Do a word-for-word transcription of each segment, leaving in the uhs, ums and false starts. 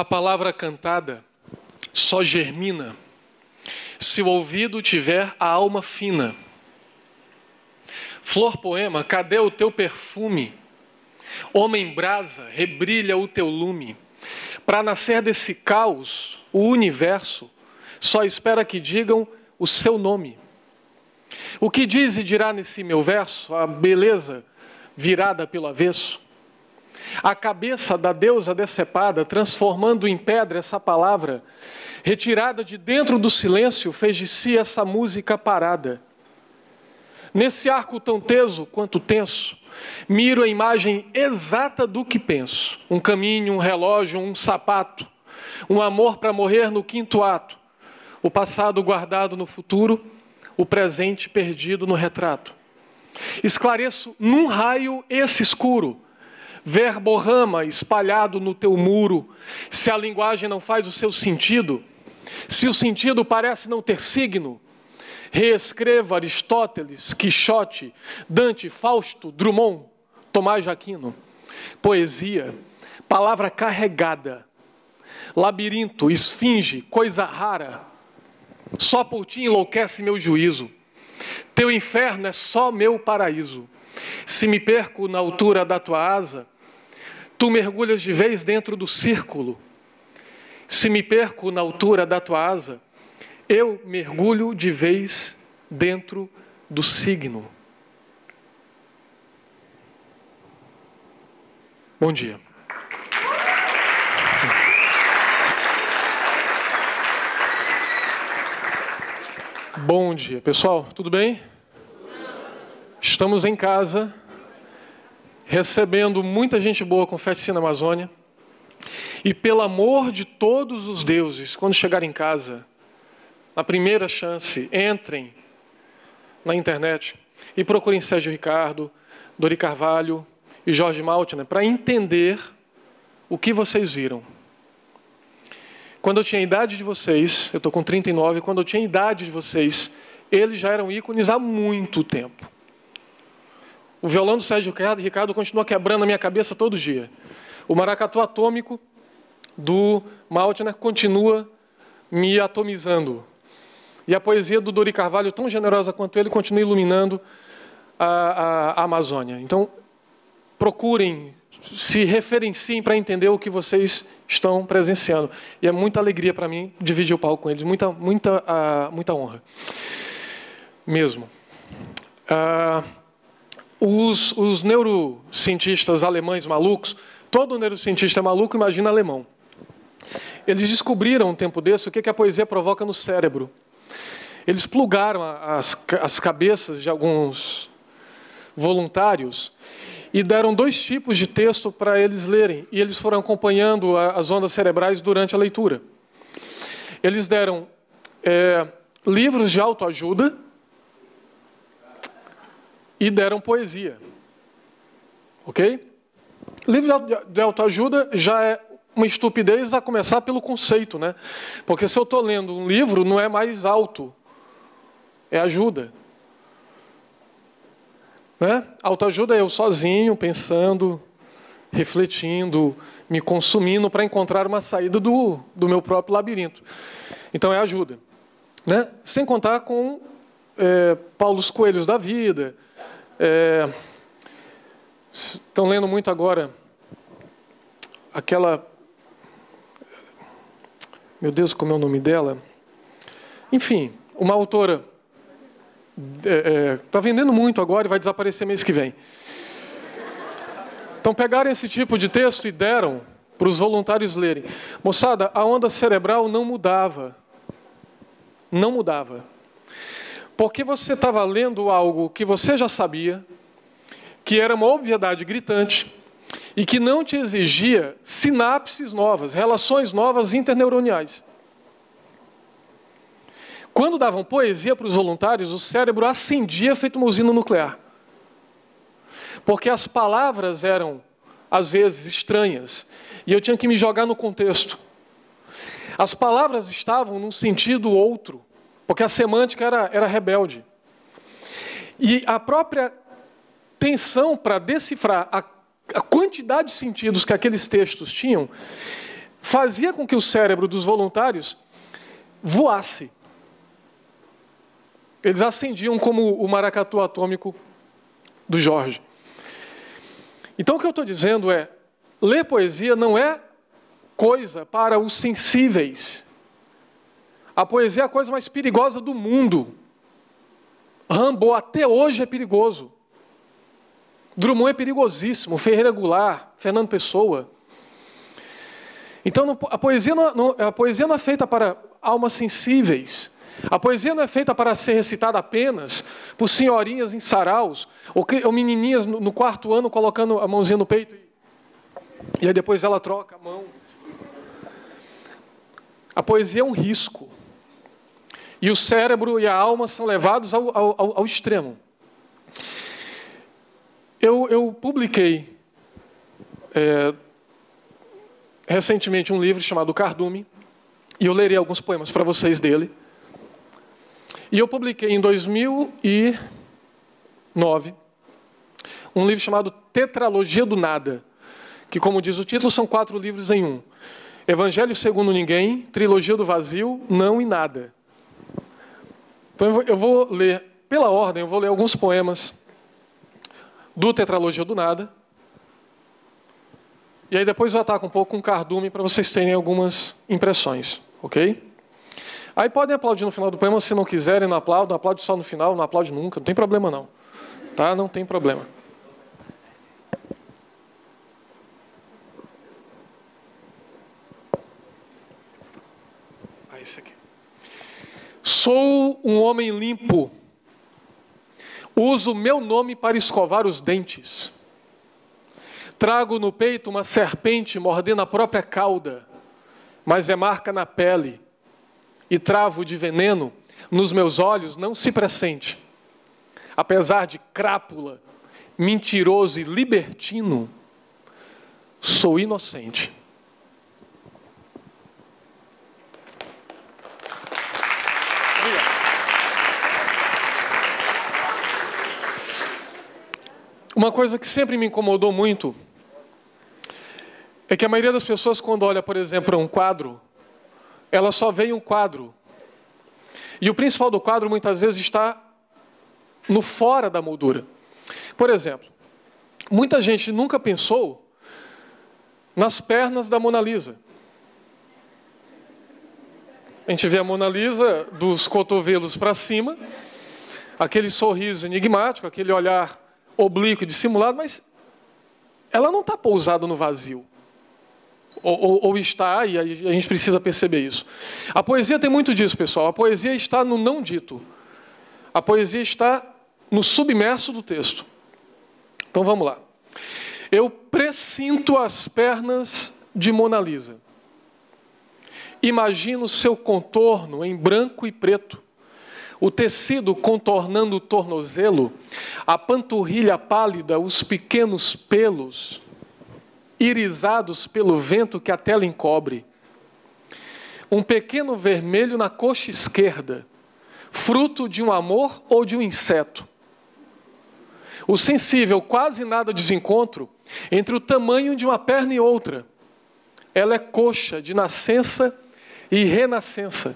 palavra cantada só germina se o ouvido tiver a alma fina. Flor poema, cadê o teu perfume? Homem brasa, rebrilha o teu lume. Para nascer desse caos, o universo só espera que digam o seu nome. O que diz e dirá nesse meu verso, a beleza virada pelo avesso? A cabeça da deusa decepada, transformando em pedra essa palavra, retirada de dentro do silêncio, fez de si essa música parada. Nesse arco tão teso quanto tenso, miro a imagem exata do que penso. Um caminho, um relógio, um sapato, um amor para morrer no quinto ato, o passado guardado no futuro, o presente perdido no retrato. Esclareço num raio esse escuro, verborrama espalhado no teu muro. Se a linguagem não faz o seu sentido, se o sentido parece não ter signo, reescreva Aristóteles, Quixote, Dante, Fausto, Drummond, Tomás de Aquino. Poesia, palavra carregada, labirinto, esfinge, coisa rara. Só por ti enlouquece meu juízo. Teu inferno é só meu paraíso. Se me perco na altura da tua asa, tu mergulhas de vez dentro do círculo. Se me perco na altura da tua asa, eu mergulho de vez dentro do signo. Bom dia. Bom dia, pessoal, tudo bem? Estamos em casa, recebendo muita gente boa com Festa na Amazônia. E pelo amor de todos os deuses, quando chegarem em casa, na primeira chance, entrem na internet e procurem Sérgio Ricardo, Dori Carvalho e Jorge Maltner para entender o que vocês viram. Quando eu tinha a idade de vocês, eu estou com trinta e nove, quando eu tinha a idade de vocês, eles já eram ícones há muito tempo. O violão do Sérgio Ricardo continua quebrando a minha cabeça todo dia. O maracatu atômico do Maltner continua me atomizando. E a poesia do Dori Carvalho, tão generosa quanto ele, continua iluminando a, a, a Amazônia. Então, procurem, se referenciem para entender o que vocês estão presenciando. E é muita alegria para mim dividir o palco com eles, muita, muita, uh, muita honra. Mesmo. Uh, os, os neurocientistas alemães malucos, todo neurocientista maluco imagina alemão. Eles descobriram um tempo desse o que a poesia provoca no cérebro. Eles plugaram as, as cabeças de alguns voluntários e deram dois tipos de texto para eles lerem. E eles foram acompanhando as ondas cerebrais durante a leitura. Eles deram é, livros de autoajuda e deram poesia. Ok? Livro de autoajuda já é uma estupidez a começar pelo conceito, né? Porque se eu estou lendo um livro, não é mais auto, é ajuda. Né? Autoajuda é eu sozinho, pensando, refletindo, me consumindo para encontrar uma saída do, do meu próprio labirinto. Então é ajuda. Né? Sem contar com é, Paulo Coelhos da vida. É, estão lendo muito agora aquela... Meu Deus, como é o nome dela? Enfim, uma autora... Está é, é, vendendo muito agora e vai desaparecer mês que vem. Então pegaram esse tipo de texto e deram para os voluntários lerem. Moçada, a onda cerebral não mudava. Não mudava. Porque você estava lendo algo que você já sabia, que era uma obviedade gritante, e que não te exigia sinapses novas, relações novas interneuroniais. Quando davam poesia para os voluntários, o cérebro acendia feito uma usina nuclear. Porque as palavras eram, às vezes, estranhas, e eu tinha que me jogar no contexto. As palavras estavam num sentido outro, porque a semântica era, era rebelde. E a própria tensão para decifrar a, a quantidade de sentidos que aqueles textos tinham fazia com que o cérebro dos voluntários voasse. Eles acendiam como o maracatu atômico do Jorge. Então o que eu estou dizendo é, ler poesia não é coisa para os sensíveis. A poesia é a coisa mais perigosa do mundo. Rimbaud até hoje é perigoso. Drummond é perigosíssimo, Ferreira Goulart, Fernando Pessoa. Então a poesia não, não, a poesia não é feita para almas sensíveis. A poesia não é feita para ser recitada apenas por senhorinhas em saraus, ou, ou menininhas no, no quarto ano colocando a mãozinha no peito e, e aí depois ela troca a mão. A poesia é um risco. E o cérebro e a alma são levados ao, ao, ao extremo. Eu, eu publiquei é, recentemente um livro chamado Cardume, e eu lerei alguns poemas para vocês dele. E eu publiquei em dois mil e nove um livro chamado Tetralogia do Nada, que, como diz o título, são quatro livros em um. Evangelho segundo ninguém, Trilogia do Vazio, Não e Nada. Então eu vou, eu vou ler, pela ordem, eu vou ler alguns poemas do Tetralogia do Nada. E aí depois eu ataco um pouco com Cardume para vocês terem algumas impressões, ok? Aí podem aplaudir no final do poema, se não quiserem, não aplaudem, aplaude só no final, não aplaude nunca, não tem problema não. Tá? Não tem problema. Ah, esse aqui. Sou um homem limpo. Uso meu nome para escovar os dentes. Trago no peito uma serpente mordendo a própria cauda, mas é marca na pele. E travo de veneno nos meus olhos não se pressente. Apesar de crápula, mentiroso e libertino, sou inocente. Uma coisa que sempre me incomodou muito é que a maioria das pessoas, quando olha, por exemplo, para um quadro, ela só vê um quadro. E o principal do quadro, muitas vezes, está no fora da moldura. Por exemplo, muita gente nunca pensou nas pernas da Mona Lisa. A gente vê a Mona Lisa dos cotovelos para cima, aquele sorriso enigmático, aquele olhar oblíquo e dissimulado, mas ela não está pousada no vazio. Ou, ou, ou está, e a gente precisa perceber isso. A poesia tem muito disso, pessoal. A poesia está no não dito. A poesia está no submerso do texto. Então vamos lá. Eu pressinto as pernas de Mona Lisa. Imagino seu contorno em branco e preto. O tecido contornando o tornozelo, a panturrilha pálida, os pequenos pelos, irisados pelo vento que a tela encobre. Um pequeno vermelho na coxa esquerda, fruto de um amor ou de um inseto. O sensível quase nada desencontro entre o tamanho de uma perna e outra. Ela é coxa de nascença e renascença.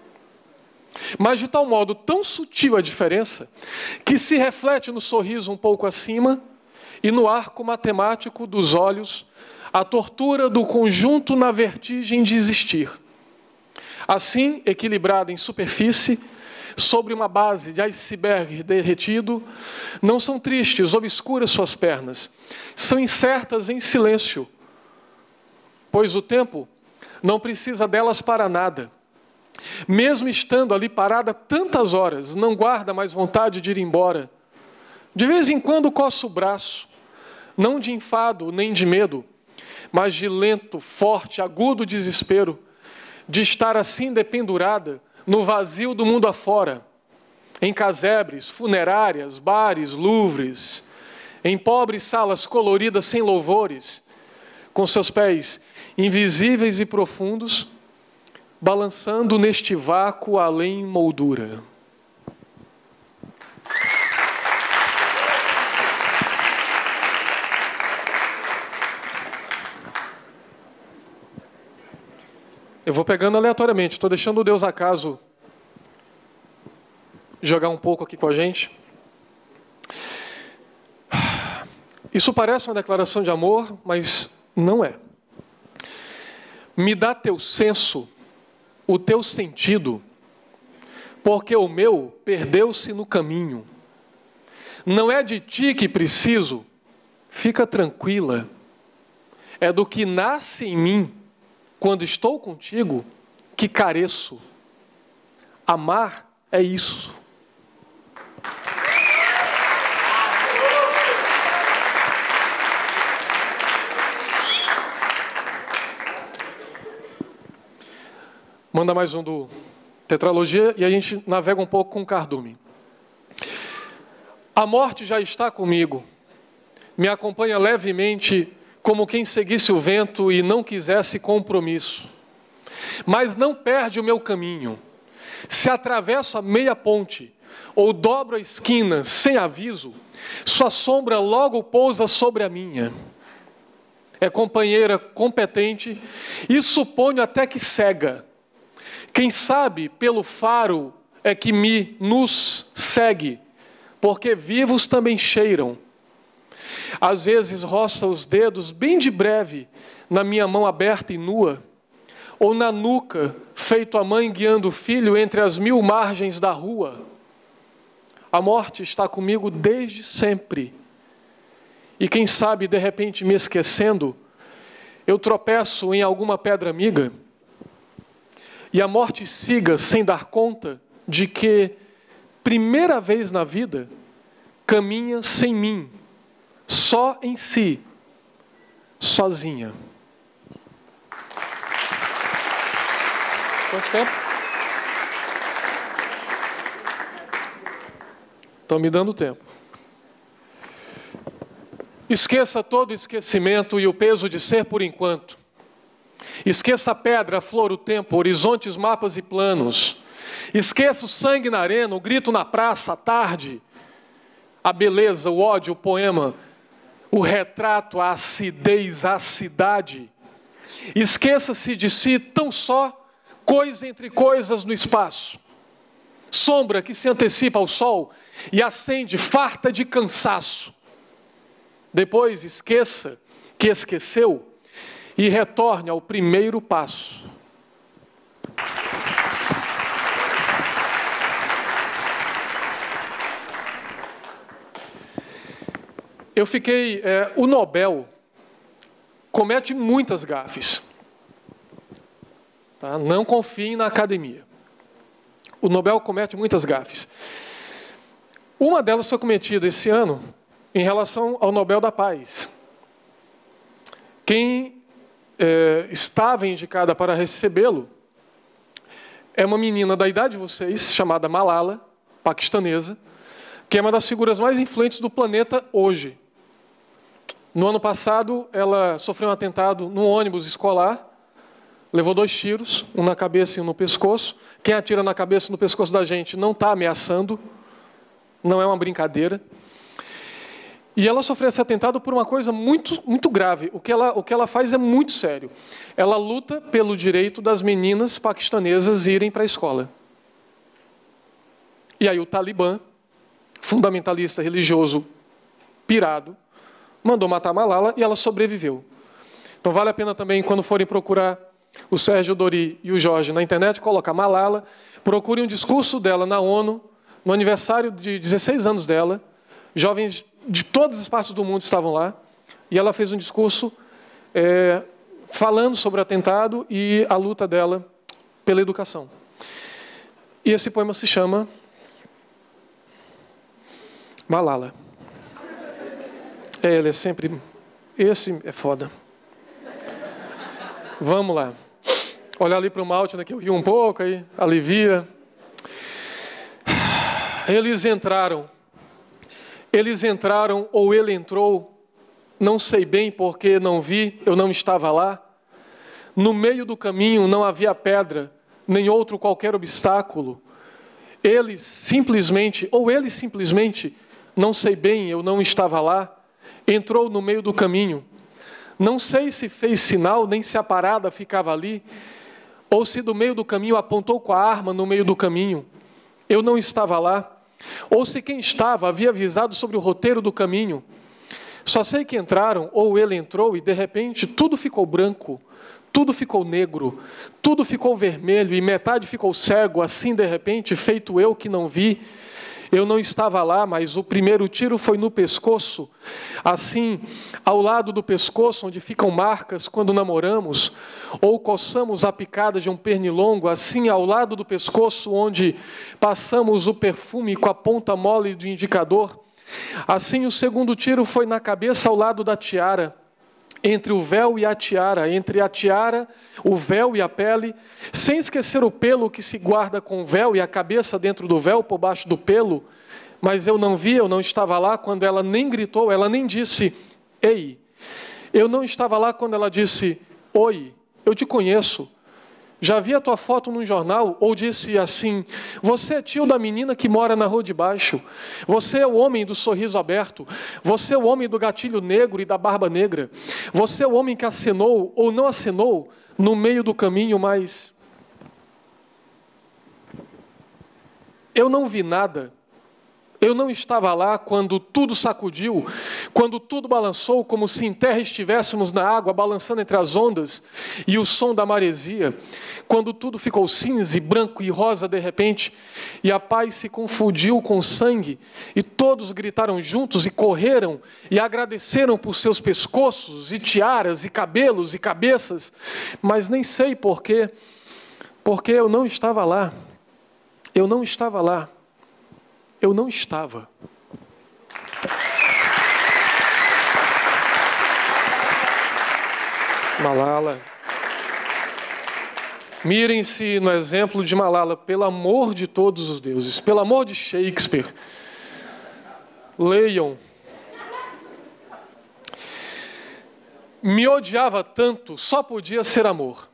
Mas de tal modo tão sutil a diferença, que se reflete no sorriso um pouco acima e no arco matemático dos olhos, a tortura do conjunto na vertigem de existir. Assim, equilibrada em superfície, sobre uma base de iceberg derretido, não são tristes, obscuras suas pernas, são incertas em silêncio, pois o tempo não precisa delas para nada. Mesmo estando ali parada tantas horas, não guarda mais vontade de ir embora. De vez em quando coça o braço, não de enfado nem de medo, mas de lento, forte, agudo desespero, de estar assim dependurada no vazio do mundo afora, em casebres, funerárias, bares, louvres, em pobres salas coloridas sem louvores, com seus pés invisíveis e profundos, balançando neste vácuo além moldura. Eu vou pegando aleatoriamente, estou deixando o Deus acaso jogar um pouco aqui com a gente. Isso parece uma declaração de amor, mas não é. Me dá teu senso, o teu sentido, porque o meu perdeu-se no caminho. Não é de ti que preciso, fica tranquila. É do que nasce em mim, quando estou contigo, que careço. Amar é isso. Manda mais um do Tetralogia e a gente navega um pouco com o cardume. A morte já está comigo, me acompanha levemente como quem seguisse o vento e não quisesse compromisso. Mas não perde o meu caminho. Se atravesso a meia ponte ou dobro a esquina sem aviso, sua sombra logo pousa sobre a minha. É companheira competente e suponho até que cega. Quem sabe pelo faro é que me nos segue, porque vivos também cheiram. Às vezes roça os dedos bem de breve na minha mão aberta e nua, ou na nuca, feito a mãe guiando o filho entre as mil margens da rua. A morte está comigo desde sempre. E quem sabe, de repente, me esquecendo, eu tropeço em alguma pedra amiga, e a morte siga sem dar conta de que, primeira vez na vida, caminha sem mim, só em si, sozinha. Quanto tempo? Estão me dando tempo. Esqueça todo o esquecimento e o peso de ser por enquanto. Esqueça a pedra, a flor, o tempo, horizontes, mapas e planos. Esqueça o sangue na arena, o grito na praça, a tarde, a beleza, o ódio, o poema, o retrato, a acidez, a cidade. Esqueça-se de si tão só, coisa entre coisas no espaço. Sombra que se antecipa ao sol e acende farta de cansaço. Depois esqueça que esqueceu e retorne ao primeiro passo. Eu fiquei... É, o Nobel comete muitas gafes. Tá? Não confiem na academia. O Nobel comete muitas gafes. Uma delas foi cometida esse ano em relação ao Nobel da Paz. Quem é, estava indicada para recebê-lo é uma menina da idade de vocês, chamada Malala, paquistanesa, que é uma das figuras mais influentes do planeta hoje. No ano passado, ela sofreu um atentado num ônibus escolar, levou dois tiros, um na cabeça e um no pescoço. Quem atira na cabeça e no pescoço da gente não está ameaçando, não é uma brincadeira. E ela sofreu esse atentado por uma coisa muito, muito grave. O que, ela, o que ela faz é muito sério. Ela luta pelo direito das meninas paquistanesas irem para a escola. E aí o Talibã, fundamentalista religioso pirado, mandou matar Malala e ela sobreviveu. Então vale a pena também, quando forem procurar o Sérgio Dori e o Jorge na internet, colocar Malala, procurem um discurso dela na ONU, no aniversário de dezesseis anos dela. Jovens de todas as partes do mundo estavam lá, e ela fez um discurso é, falando sobre o atentado e a luta dela pela educação. E esse poema se chama Malala. É, ele é sempre... Esse é foda. Vamos lá. Olhar ali para o malte, né, que eu rio um pouco, aí alivia. Eles entraram. Eles entraram, ou ele entrou, não sei bem porque não vi, eu não estava lá. No meio do caminho não havia pedra, nem outro qualquer obstáculo. Eles simplesmente, ou ele simplesmente, não sei bem, eu não estava lá, entrou no meio do caminho. Não sei se fez sinal, nem se a parada ficava ali, Ou se do meio do caminho apontou com a arma no meio do caminho, eu não estava lá. Ou se quem estava havia avisado sobre o roteiro do caminho. Só sei que entraram, ou ele entrou, e de repente tudo ficou branco, tudo ficou negro, tudo ficou vermelho, e metade ficou cego, assim de repente, feito eu que não vi. Eu não estava lá, mas o primeiro tiro foi no pescoço, assim, ao lado do pescoço, onde ficam marcas quando namoramos, ou coçamos a picada de um pernilongo, assim, ao lado do pescoço, onde passamos o perfume com a ponta mole do indicador. Assim, o segundo tiro foi na cabeça, ao lado da tiara, entre o véu e a tiara, entre a tiara, o véu e a pele, sem esquecer o pelo que se guarda com o véu e a cabeça dentro do véu, por baixo do pelo. Mas eu não vi, eu não estava lá quando ela nem gritou, ela nem disse, ei. Eu não estava lá quando ela disse, oi, eu te conheço. Já vi a tua foto num jornal, ou disse assim, você é tio da menina que mora na rua de baixo, você é o homem do sorriso aberto, você é o homem do gatilho negro e da barba negra, você é o homem que acenou ou não acenou no meio do caminho, mas eu não vi nada. Eu não estava lá quando tudo sacudiu, quando tudo balançou, como se em terra estivéssemos na água, balançando entre as ondas e o som da maresia, quando tudo ficou cinza, e branco e rosa de repente, e a paz se confundiu com sangue, e todos gritaram juntos e correram e agradeceram por seus pescoços e tiaras e cabelos e cabeças, mas nem sei porquê, porque eu não estava lá, eu não estava lá. Eu não estava. Malala. Mirem-se no exemplo de Malala, pelo amor de todos os deuses, pelo amor de Shakespeare. Leiam. Me odiava tanto, só podia ser amor.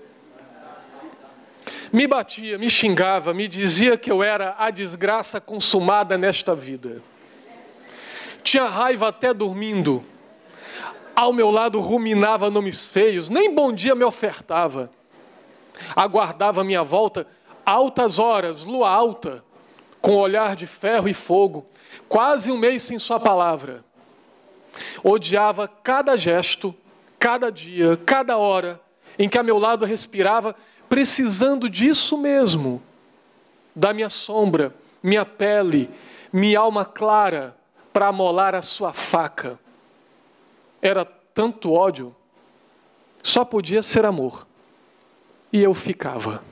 Me batia, me xingava, me dizia que eu era a desgraça consumada nesta vida. Tinha raiva até dormindo. Ao meu lado ruminava nomes feios, nem bom dia me ofertava. Aguardava a minha volta altas horas, lua alta, com olhar de ferro e fogo, quase um mês sem sua palavra. Odiava cada gesto, cada dia, cada hora, em que a meu lado respirava, precisando disso mesmo, da minha sombra, minha pele, minha alma clara, para amolar a sua faca. Era tanto ódio, só podia ser amor. E eu ficava.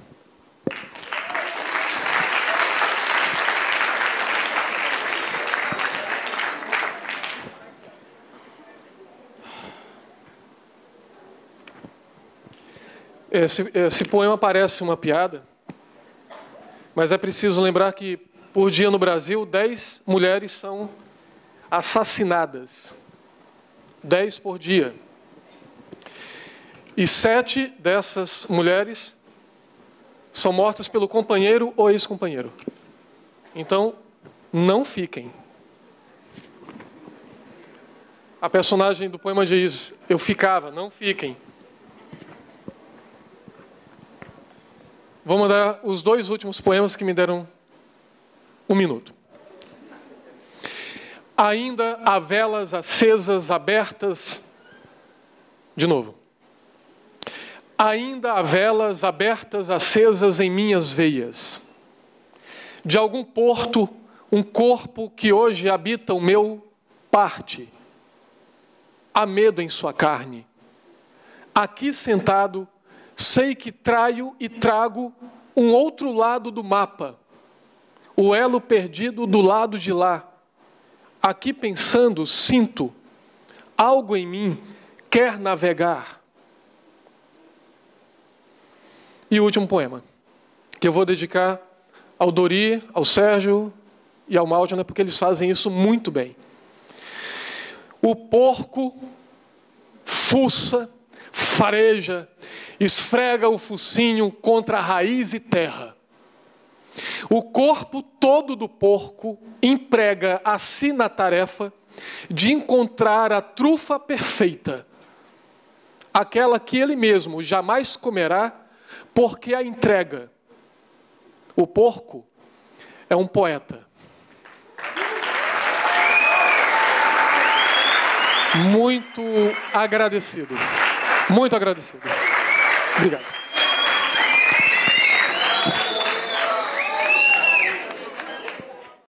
Esse, esse poema parece uma piada, mas é preciso lembrar que, por dia no Brasil, dez mulheres são assassinadas. Dez por dia. E sete dessas mulheres são mortas pelo companheiro ou ex-companheiro. Então, não fiquem. A personagem do poema diz, eu ficava, não fiquem. Vou mandar os dois últimos poemas que me deram um minuto. Ainda há velas acesas, abertas. De novo. Ainda há velas abertas, acesas em minhas veias. De algum porto, um corpo que hoje habita o meu parte. Há medo em sua carne. Aqui sentado, sei que traio e trago um outro lado do mapa, o elo perdido do lado de lá. Aqui pensando, sinto, algo em mim quer navegar. E o último poema, que eu vou dedicar ao Dori, ao Sérgio e ao Maldina, porque eles fazem isso muito bem. O porco fuça, fareja, esfrega o focinho contra a raiz e terra. O corpo todo do porco emprega a si na tarefa de encontrar a trufa perfeita, aquela que ele mesmo jamais comerá, porque a entrega. O porco é um poeta. Muito agradecido. Muito agradecido. Obrigado.